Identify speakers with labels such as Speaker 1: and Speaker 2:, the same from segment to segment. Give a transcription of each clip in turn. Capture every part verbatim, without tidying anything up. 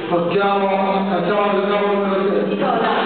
Speaker 1: Partiamo, facciamo il nuovo numero sei.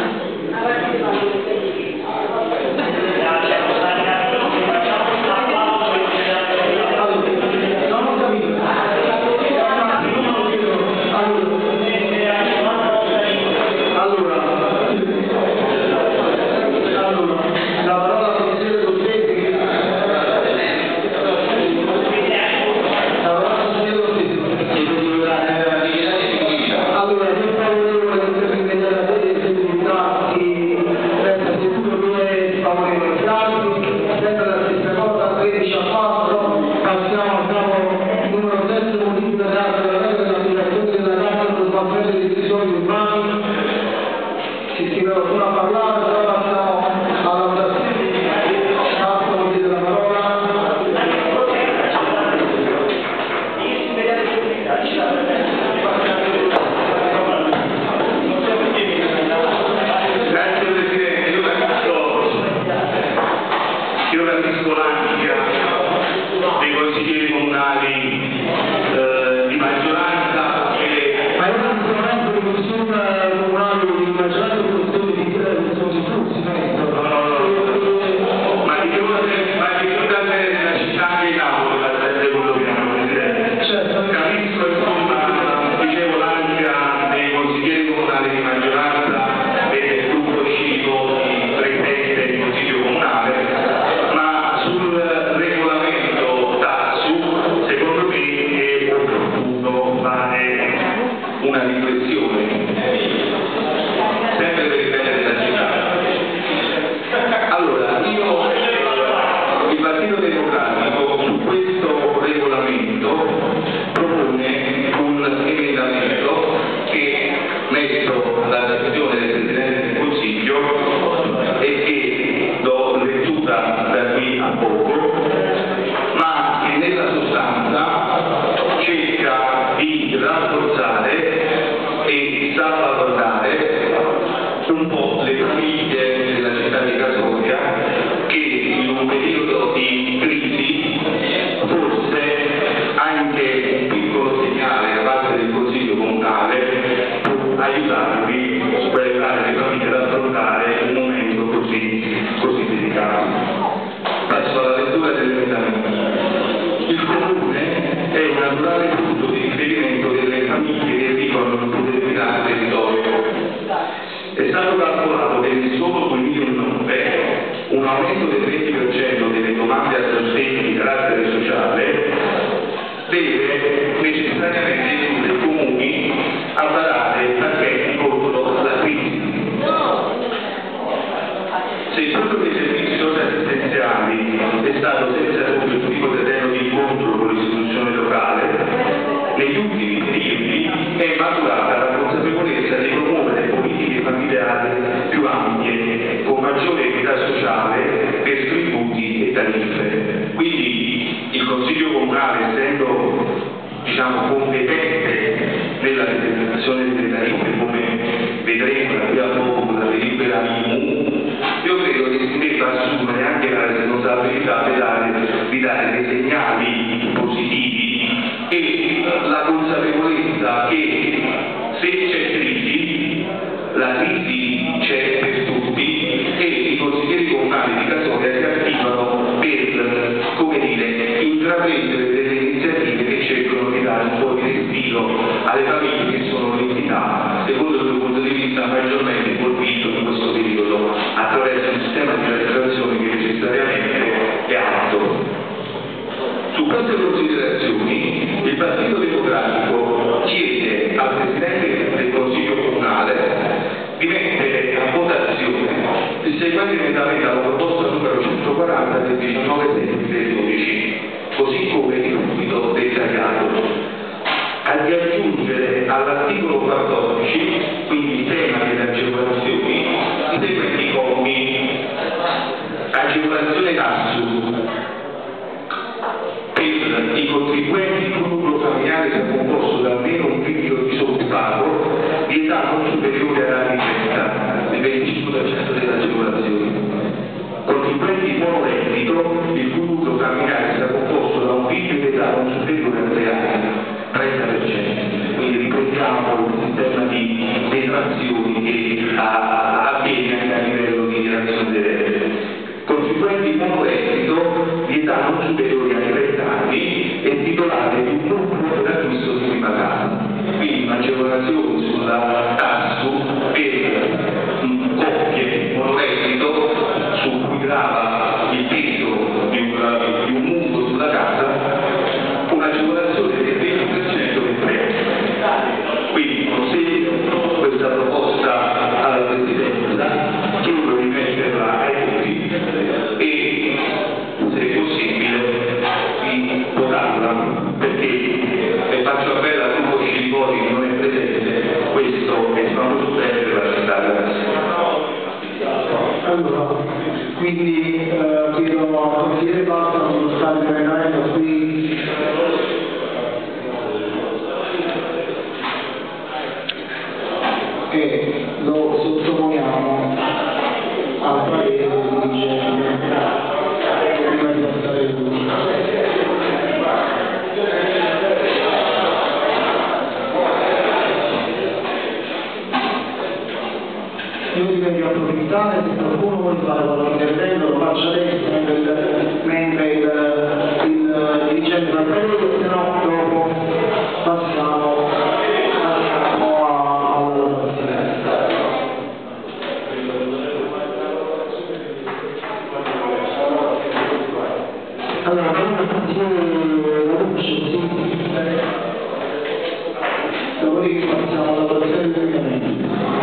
Speaker 2: Contribuenti monoreddito, il cui nucleo familiare sia composto da un figlio in età non superiore a tre anni, trenta per cento. Quindi ripetiamo un sistema di detrazioni che avviene anche a livello di dichiarazione delle reddite. Contribuenti con reddito di età non superiore ai trenta anni e titolari di un mutuo d'acquisto di prima casa. Quindi un'agevolazione sulla tasso per coppie monoreddito su cui grava il peso di un, di un mutuo sulla casa, un'agevolazione del venti per cento del prezzo. Quindi proseguo questa proposta alla Presidenza, chiedo di metterla ai voti e, se è possibile, di votarla, perché le faccio appello al gruppo Scilipoti che non è presente, questo è famoso per la città della
Speaker 3: Allora, quindi eh, chiedo al consigliere Basta sullo stato di emendamento qui e lo sottoponiamo al parere del dirigente prima di passare il Io direi di approfittare, se qualcuno vuole fare qualche intervento lo faccia adesso mentre il, mentre il, il dirigente va a prendere, se no dopo passiamo, passiamo alla votazione. Allora, prima consigliere Raduccio, sì. Dopodiché passiamo alla votazione del emendamento.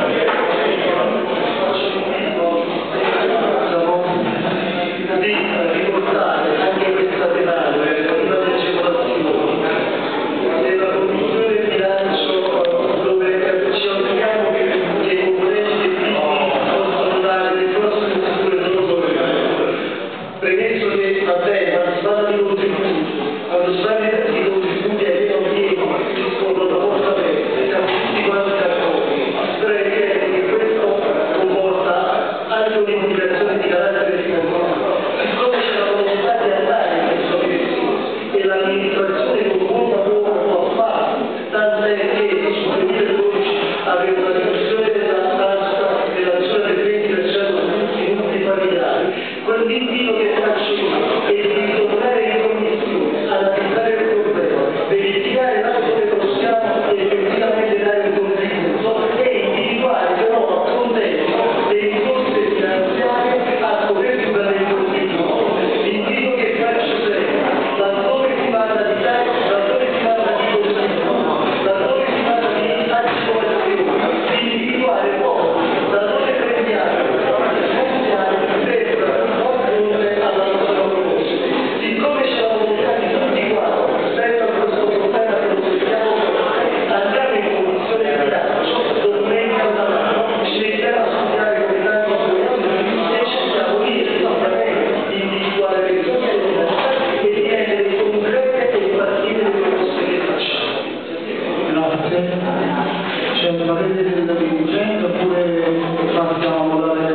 Speaker 3: C'è un parere del dirigente oppure passiamo a votare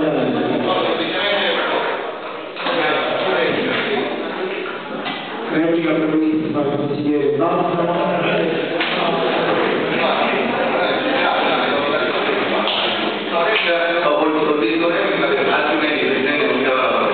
Speaker 3: replica prevista il consigliere Basta.
Speaker 2: Ho detto altrimenti il Presidente non dava la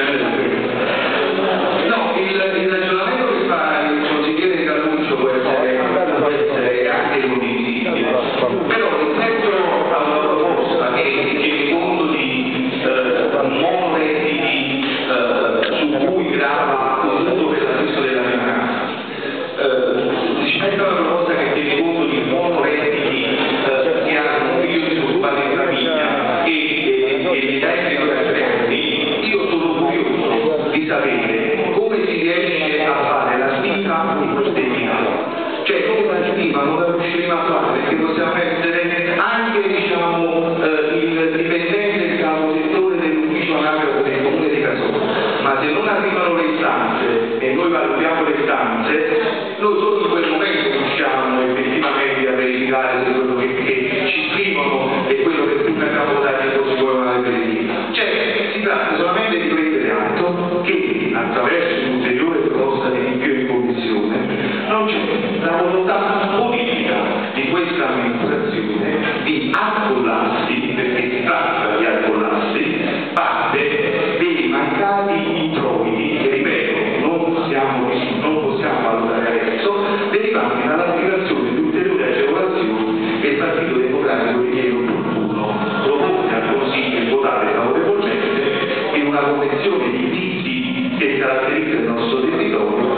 Speaker 2: no, il, il ragionamento che fa il consigliere Raduccio può essere, può essere anche condivisibile, però rispetto a una proposta che tiene conto di eh, monoredditi eh, su cui grava appunto per l'acquisto della prima casa, eh, rispetto a una proposta che tiene conto di monoredditi eh, che hanno un figlio disoccupato in famiglia e e gli dai anni, io sono curioso di sapere come si riesce a fare la stima di queste finali. Cioè come la stima non la riusciremo a fare perché possiamo essere anche diciamo eh, il dipendente del caposettore dell'ufficio anagrafe del comune di Casone, ma se non arrivano le istanze e noi valutiamo le istanze, noi solo in quel momento riusciamo effettivamente a verificare se quello che, che ci scrivono è quello che prima abbiamo votato e così come una repetitiva. Cioè si tratta solamente di prendere atto che attraverso un'ulteriore proposta di rinvio in commissione non c'è la volontà politica di questa amministrazione questione di accollarsi, perché si tratta di accollarsi, parte dei mancati introiti, che ripeto, non possiamo, non possiamo valutare adesso, derivanti dall'applicazione di ulteriori agevolazioni che il Partito Democratico ritiene opportuno proporre al Consiglio e votare favorevolmente in una convenzione di crisi che caratterizza il nostro territorio